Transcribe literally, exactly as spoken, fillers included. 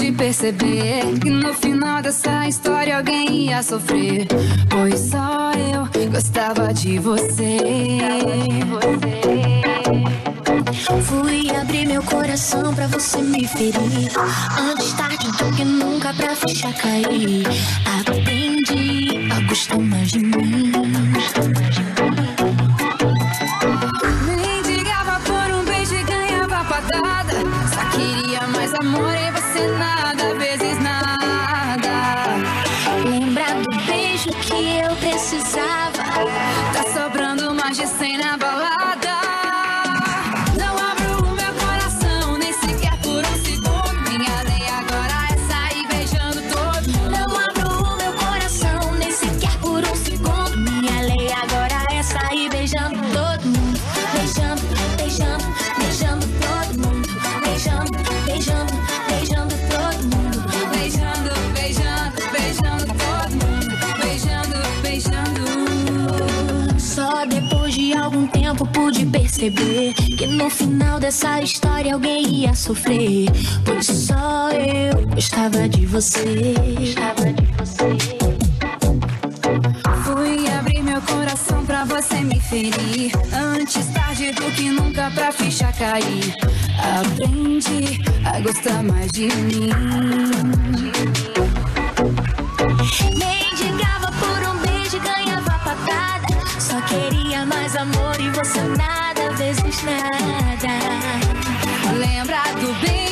pude perceber que no final dessa história alguém ia sofrer, pois só eu gostava de você. Fui abrir meu coração pra você me ferir, antes tarde do que nunca pra ficha cair. Aprendi a gostar mais de mim. Mendigava por um beijo e ganhava patada, só queria mais amor e você nada, vezes nada. Lembra do beijo que eu precisava? Tá sobrando mais de cem na balada. Algum tempo pude perceber que no final dessa história alguém ia sofrer, pois só eu gostava de você. Gostava de você. Fui abrir meu coração pra você me ferir, antes tarde do que nunca pra ficha cair. Aprendi a gostar mais de mim. Mendigava por um beijo e ganhava patada, só queria mais amor e você nada, vezes nada. Lembra do beijo